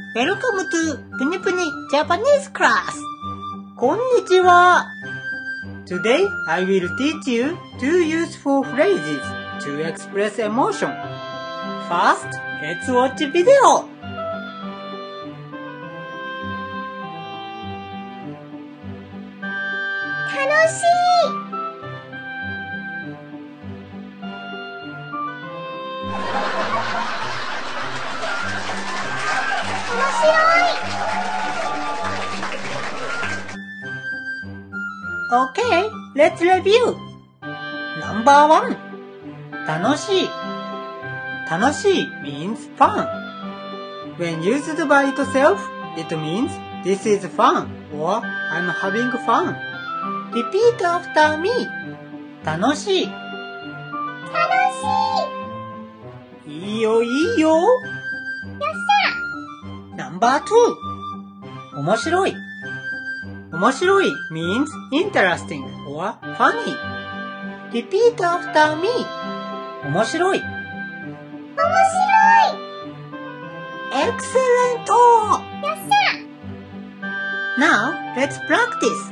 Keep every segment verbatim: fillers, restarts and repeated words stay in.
Welcome to ぷにぷに Japanese class. こんにちは。Today I will teach you two useful phrases to express emotion. First, let's watch video. 楽しい。面白い。 Okay, let's review. Number one. 楽しい。楽しい means fun. When used by itself, it means this is fun or I'm having fun. Repeat after me. 楽しい。 楽しい。 いいよいいよ。 よっしゃ。Number two. 面白い。面白い means interesting or funny. Repeat after me. 面白い。 面白い。 Excellent! よっしゃ。 Now, let's practice.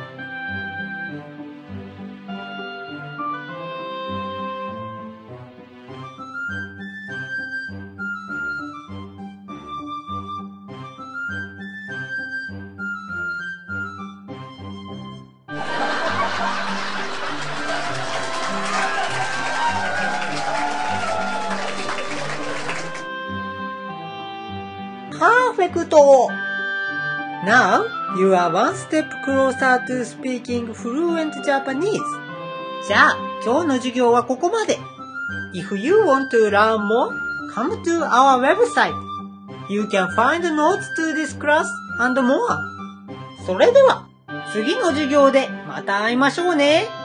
Perfect! Now, you are one step closer to speaking fluent Japanese. じゃあ、今日の授業はここまで。If you want to learn more, come to our website. You can find notes to this class and more. それでは、次の授業でまた会いましょうね。